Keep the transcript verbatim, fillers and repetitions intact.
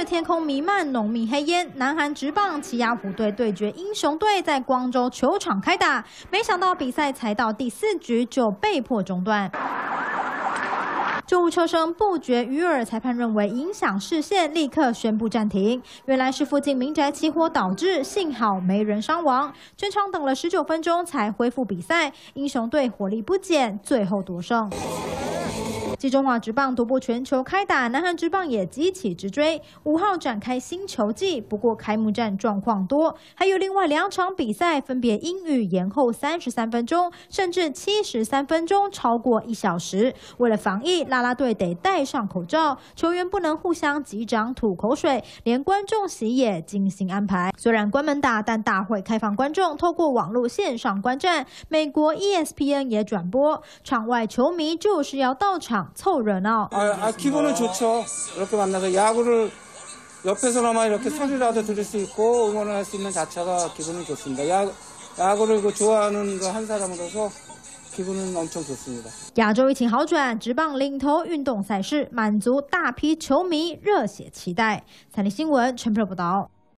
天空弥漫浓密黑烟，南韩职棒奇亚虎队对决英雄队在光州球场开打，没想到比赛才到第四局就被迫中断。 救护车声不绝于耳，裁判认为影响视线，立刻宣布暂停。原来是附近民宅起火导致，幸好没人伤亡。全场等了十九分钟才恢复比赛，英雄队火力不减，最后夺胜。 继中华职棒独步全球开打，南韩职棒也急起直追。五号展开新球季，不过开幕战状况多，还有另外两场比赛分别因雨延后三十三分钟，甚至七十三分钟，超过一小时。为了防疫，啦啦队得戴上口罩，球员不能互相击掌吐口水，连观众席也精心安排。虽然关门打，但大会开放观众透过网络线上观战，美国 E S P N 也转播，场外球迷就是要到场。 凑热闹。 아, 아, 기분은 좋죠. 이렇게 만나서 야구를 옆에서나마 이렇게 소리라도 들을 수 있고 응원을 할 수 있는 자체가 기분은 좋습니다. 야, 야구를 그 좋아하는 그 한 사람으로서 기분은 엄청 좋습니다. 亚洲疫情好转，职棒领头运动赛事满足大批球迷热血期待。财经新闻陈佩报道。